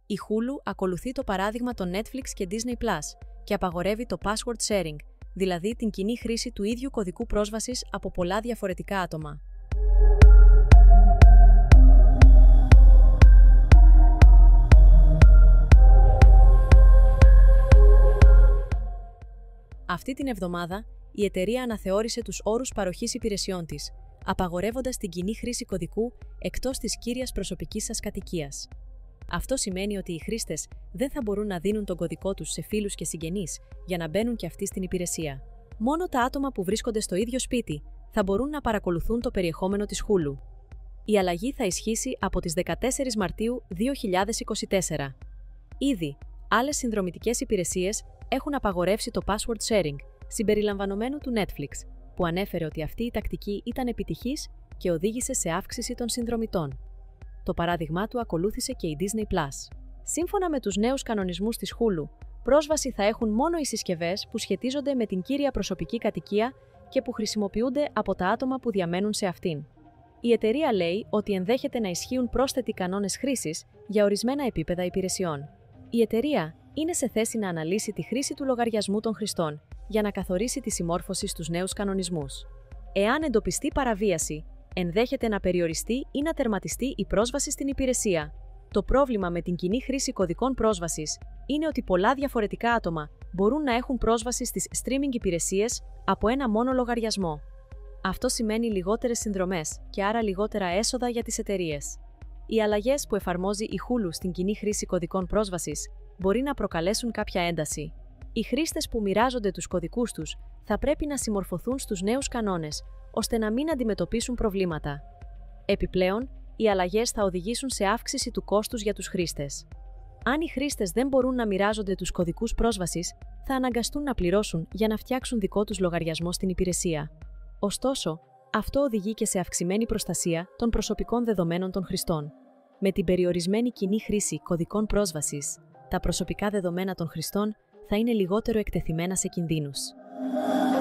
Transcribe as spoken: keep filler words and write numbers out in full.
Η Hulu ακολουθεί το παράδειγμα των Netflix και Disney Plus και απαγορεύει το password sharing, δηλαδή την κοινή χρήση του ίδιου κωδικού πρόσβασης από πολλά διαφορετικά άτομα. Αυτή την εβδομάδα, η εταιρεία αναθεώρησε τους όρους παροχής υπηρεσιών της, απαγορεύοντας την κοινή χρήση κωδικού εκτός της κύριας προσωπικής σας κατοικίας. Αυτό σημαίνει ότι οι χρήστες δεν θα μπορούν να δίνουν τον κωδικό τους σε φίλους και συγγενείς για να μπαίνουν και αυτοί στην υπηρεσία. Μόνο τα άτομα που βρίσκονται στο ίδιο σπίτι θα μπορούν να παρακολουθούν το περιεχόμενο της Hulu. Η αλλαγή θα ισχύσει από τις δεκατέσσερις Μαρτίου δύο χιλιάδες είκοσι τέσσερα. Ήδη, άλλες συνδρομητικές υπηρεσίες έχουν απαγορεύσει το password sharing, συμπεριλαμβανομένου του Netflix, που ανέφερε ότι αυτή η τακτική ήταν επιτυχής και οδήγησε σε αύξηση των συνδρομητών. Το παράδειγμά του ακολούθησε και η Disney Plus. Σύμφωνα με τους νέους κανονισμούς της Hulu, πρόσβαση θα έχουν μόνο οι συσκευές που σχετίζονται με την κύρια προσωπική κατοικία και που χρησιμοποιούνται από τα άτομα που διαμένουν σε αυτήν. Η εταιρεία λέει ότι ενδέχεται να ισχύουν πρόσθετοι κανόνες χρήσης για ορισμένα επίπεδα υπηρεσιών. Η εταιρεία είναι σε θέση να αναλύσει τη χρήση του λογαριασμού των χρηστών για να καθορίσει τη συμμόρφωση στους νέους κανονισμούς. Εάν εντοπιστεί παραβίαση, ενδέχεται να περιοριστεί ή να τερματιστεί η πρόσβαση στην υπηρεσία. Το πρόβλημα με την κοινή χρήση κωδικών πρόσβασης είναι ότι πολλά διαφορετικά άτομα μπορούν να έχουν πρόσβαση στις streaming υπηρεσίες από ένα μόνο λογαριασμό. Αυτό σημαίνει λιγότερες συνδρομές και άρα λιγότερα έσοδα για τις εταιρείες. Οι αλλαγές που εφαρμόζει η Hulu στην κοινή χρήση κωδικών πρόσβασης μπορεί να προκαλέσουν κάποια ένταση. Οι χρήστες που μοιράζονται τους κωδικούς τους θα πρέπει να συμμορφωθούν στους νέους κανόνες, ώστε να μην αντιμετωπίσουν προβλήματα. Επιπλέον, οι αλλαγές θα οδηγήσουν σε αύξηση του κόστους για τους χρήστες. Αν οι χρήστες δεν μπορούν να μοιράζονται τους κωδικούς πρόσβασης, θα αναγκαστούν να πληρώσουν για να φτιάξουν δικό τους λογαριασμό στην υπηρεσία. Ωστόσο, αυτό οδηγεί και σε αυξημένη προστασία των προσωπικών δεδομένων των χρηστών. Με την περιορισμένη κοινή χρήση κωδικών πρόσβασης, τα προσωπικά δεδομένα των χρηστών θα είναι λιγότερο εκτεθειμένα σε κινδύνους.